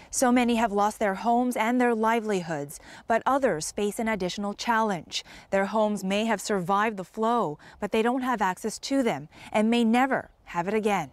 So many have lost their homes and their livelihoods, but others face an additional challenge. Their homes may have survived the flow, but they don't have access to them and may never have it again.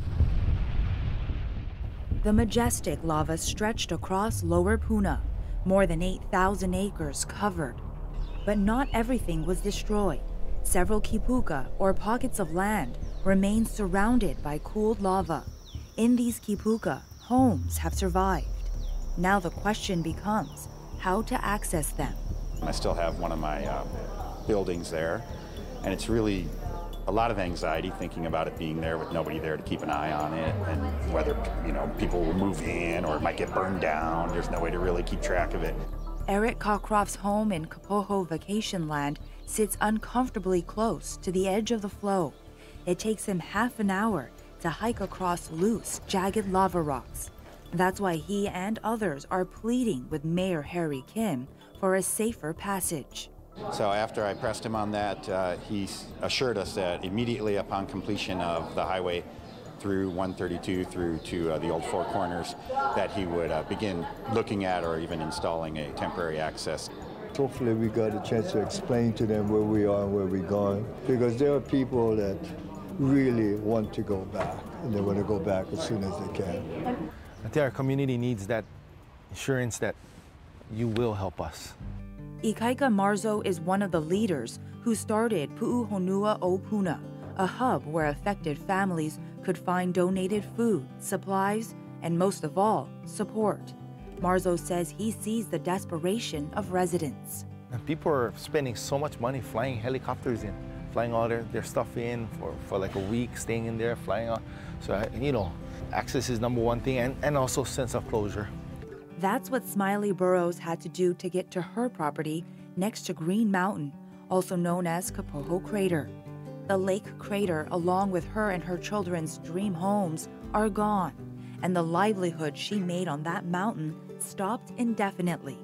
The majestic lava stretched across Lower Puna, more than 8,000 acres covered. But not everything was destroyed. Several kipuka, or pockets of land, remain surrounded by cooled lava. In these kipuka, homes have survived. Now the question becomes how to access them. I still have one of my buildings there, and it's really a lot of anxiety thinking about it being there with nobody there to keep an eye on it, and whether people will move in or it might get burned down. There's no way to really keep track of it. Eric Cockcroft's home in Kapoho Vacation Land sits uncomfortably close to the edge of the flow. It takes him half an hour to hike across loose, jagged lava rocks. That's why he and others are pleading with Mayor Harry Kim for a safer passage. So after I pressed him on that, he assured us that immediately upon completion of the highway through 132 through to the old Four Corners, that he would begin looking at or even installing a temporary access. Hopefully we got a chance to explain to them where we are and where we're going, because there are people that really want to go back, and they want to go back as soon as they can. I think our community needs that assurance that you will help us. Ikaika Marzo is one of the leaders who started Pu'uhonua o Puna, a hub where affected families could find donated food, supplies, and most of all, support. Marzo says he sees the desperation of residents. And people are spending so much money flying helicopters in, flying all their stuff in for like a week, staying in there, flying out. So, access is number one thing, and also sense of closure. That's what Smiley Burrows had to do to get to her property next to Green Mountain, also known as Kapoho Crater. The lake crater, along with her and her children's dream homes, are gone, and the livelihood she made on that mountain stopped indefinitely.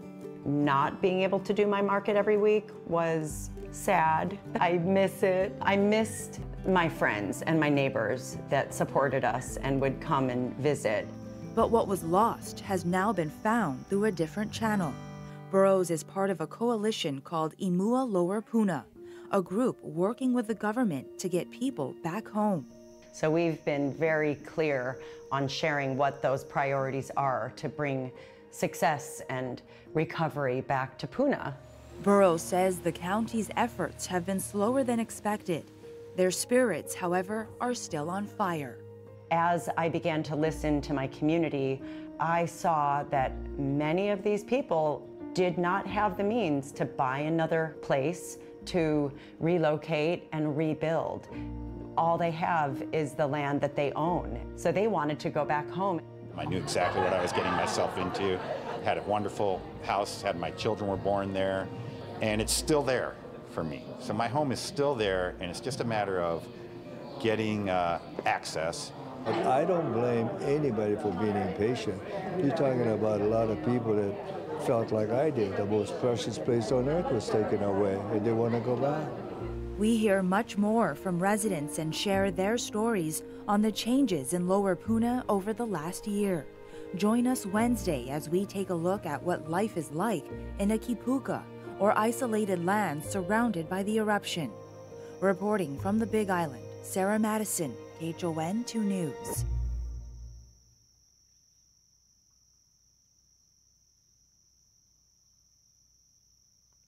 Not being able to do my market every week was sad. I miss it. I missed my friends and my neighbors that supported us and would come and visit. But what was lost has now been found through a different channel. Burrows is part of a coalition called Imua Lower Puna, a group working with the government to get people back home. So we've been very clear on sharing what those priorities are to bring success and recovery back to Puna. Burrows says the county's efforts have been slower than expected. Their spirits, however, are still on fire. As I began to listen to my community, I saw that many of these people did not have the means to buy another place, to relocate and rebuild. All they have is the land that they own. So they wanted to go back home. I knew exactly what I was getting myself into. Had a wonderful house, had my children were born there, and it's still there for me. So my home is still there, and it's just a matter of getting access. But I don't blame anybody for being impatient. You're talking about a lot of people that felt like I did. The most precious place on earth was taken away, and they want to go back. We hear much more from residents and share their stories on the changes in Lower Puna over the last year. Join us Wednesday as we take a look at what life is like in a kipuka, or isolated land surrounded by the eruption. Reporting from the Big Island, Sarah Madison, KHON 2 News.